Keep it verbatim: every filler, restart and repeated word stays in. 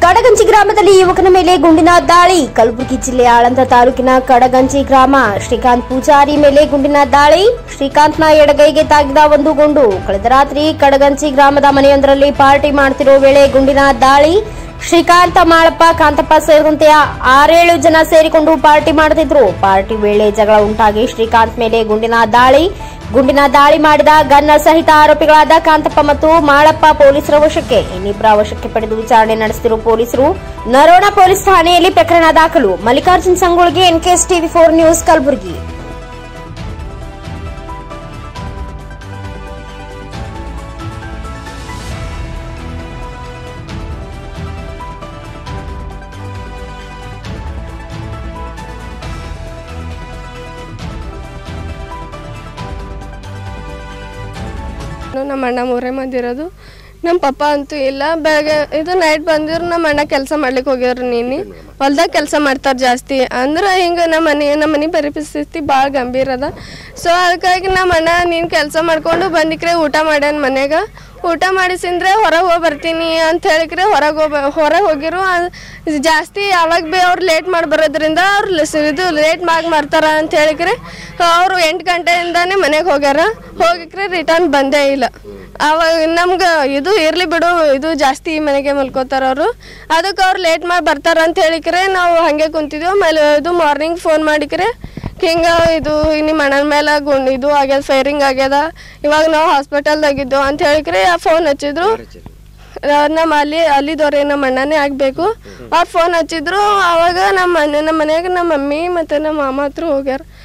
ಕಡಗಂಚಿ ಗ್ರಾಮದಲ್ಲಿ ಯುವಕನ ಮೇಲೆ ಗುಂಡಿನ ದಾಳಿ. ಕಲಬುರಗಿ ಜಿಲ್ಲೆಯ ಆಳಂದ ತಾಲೂಕಿನ ಕಡಗಂಚಿ ಗ್ರಾಮ. ಶ್ರೀಕಾಂತ್ ಪೂಜಾರಿ ಮೇಲೆ ಗುಂಡಿನ ದಾಳಿ. ಶ್ರೀಕಾಂತ್ನ ಎಡಗೈಗೆ ತಾಗಿದ ಒಂದು ಗುಂಡು. ಕಳೆದ ರಾತ್ರಿ ಕಡಗಂಚಿ ಗ್ರಾಮದ ಮನೆಯೊಂದರಲ್ಲಿ ಪಾರ್ಟಿ ಮಾಡುತ್ತಿರುವ ವೇಳೆ ಗುಂಡಿನ ದಾಳಿ. ಶ್ರೀಕಾಂತ, ಮಾಳಪ್ಪ, ಕಾಂತಪ್ಪ ಸೇರಿದಂತೆ ಆರೇಳು ಜನ ಸೇರಿಕೊಂಡು ಪಾರ್ಟಿ ಮಾಡುತ್ತಿದ್ರು. ಪಾರ್ಟಿ ವೇಳೆ ಜಗಳ ಉಂಟಾಗಿ ಶ್ರೀಕಾಂತ್ ಮೇಲೆ ಗುಂಡಿನ ದಾಳಿ. ಗುಂಡಿನ ದಾಳಿ ಮಾಡಿದ ಗನ್ನ ಸಹಿತ ಆರೋಪಿಗಳಾದ ಕಾಂತಪ್ಪ ಮತ್ತು ಮಾಳಪ್ಪ ಪೊಲೀಸರ ವಶಕ್ಕೆ. ಇನ್ನಿಬ್ಬರ ವಶಕ್ಕೆ ಪಡೆದು ವಿಚಾರಣೆ ನಡೆಸುತ್ತಿರುವ ಪೊಲೀಸರು. ನರೋಣ ಪೊಲೀಸ್ ಠಾಣೆಯಲ್ಲಿ ಪ್ರಕರಣ ದಾಖಲು. Mallikarjun Sangolge, NKS TV four news, Kalaburagi. ನಮ್ಮ ಅಣ್ಣ ಮೂರೇ ಮಂದಿ ಇರೋದು. ನಮ್ಮ ಪಪ್ಪ ಅಂತೂ ಇಲ್ಲ. ಬೆಳಗ್ಗೆ ಇದು ನೈಟ್ ಬಂದಿರು ನಮ್ಮ ಅಣ್ಣ ಕೆಲಸ ಮಾಡ್ಲಿಕ್ಕೆ ಹೋಗ್ಯಾರ. ನೀನು ಹೊಲ್ದಾಗ ಕೆಲಸ ಮಾಡ್ತಾರೆ ಜಾಸ್ತಿ. ಅಂದ್ರೆ ಹಿಂಗೆ ನಮ್ಮ ಮನೆ ನಮ್ಮ ಮನೆ ಪರಿಸ್ಥಿತಿ ಭಾಳ ಗಂಭೀರ ಅದ. ಸೊ ಅದಕ್ಕಾಗಿ ನಮ್ಮ ಅಣ್ಣ ನೀನು ಕೆಲಸ ಮಾಡ್ಕೊಂಡು ಬಂದಿಕ್ರೆ ಊಟ ಮಾಡ್ಯಾನ ಮನ್ಯಾಗ. ಊಟ ಮಾಡಿಸಿಂದ್ರೆ ಹೊರಗೆ ಹೋಗಿ ಬರ್ತೀನಿ ಅಂತ ಹೇಳಿಕ್ರೆ ಹೊರಗೆ ಹೋಗಿ ಹೊರಗೆ ಹೋಗಿರು ಜಾಸ್ತಿ. ಯಾವಾಗ ಭೀ ಅವ್ರು ಲೇಟ್ ಮಾಡಿ ಬರೋದ್ರಿಂದ ಅವ್ರು ಇದು ಲೇಟ್ ಮಾಡಿ ಮಾಡ್ತಾರ ಅಂತ ಹೇಳಿಕ್ರೆ ಅವರು ಎಂಟು ಗಂಟೆಯಿಂದಾನೇ ಮನೆಗೆ ಹೋಗ್ಯಾರ. ಹೋಗಿಕ್ರೆ ರಿಟರ್ನ್ ಬಂದೇ ಇಲ್ಲ. ಅವಾಗ ನಮ್ಗೆ ಇದು ಇರಲಿ ಬಿಡು, ಇದು ಜಾಸ್ತಿ ಮನೆಗೆ ಮಲ್ಕೋತಾರ ಅವರು, ಅದಕ್ಕೆ ಅವ್ರು ಲೇಟ್ ಮಾಡಿ ಬರ್ತಾರ ಅಂತ ಹೇಳಿಕ್ರೆ ನಾವು ಹಾಗೆ ಕುಂತಿದ್ವಿ. ಆಮೇಲೆ ಇದು ಮಾರ್ನಿಂಗ್ ಫೋನ್ ಮಾಡಿಕ್ರೆ ಹಿಂಗೆ ಇದು ನಿಮ್ಮ ಅಣ್ಣನ ಮೇಲೆ ಗುಂಡು ಇದು ಆಗ್ಯದ, ಫೈರಿಂಗ್ ಆಗ್ಯದ, ಇವಾಗ ನಾವು ಹಾಸ್ಪಿಟಲ್ದಾಗಿದ್ದು ಅಂತ ಹೇಳಿಕ್ರೆ ಫೋನ್ ಹಚ್ಚಿದ್ರು. ನಮ್ಮ ಅಲ್ಲಿ ಅಲ್ಲಿದವ್ರೆ ನಮ್ಮ ಅಣ್ಣನೇ ಆಗಬೇಕು. ಅವ್ರು ಫೋನ್ ಹಚ್ಚಿದ್ರು. ಆವಾಗ ನಮ್ಮ ಮನೆ ನಮ್ಮ ಮನೆಯಾಗ ನಮ್ಮ ಮಮ್ಮಿ ಮತ್ತು ನಮ್ಮ ಮಾಮ ಹತ್ರ ಹೋಗ್ಯಾರ.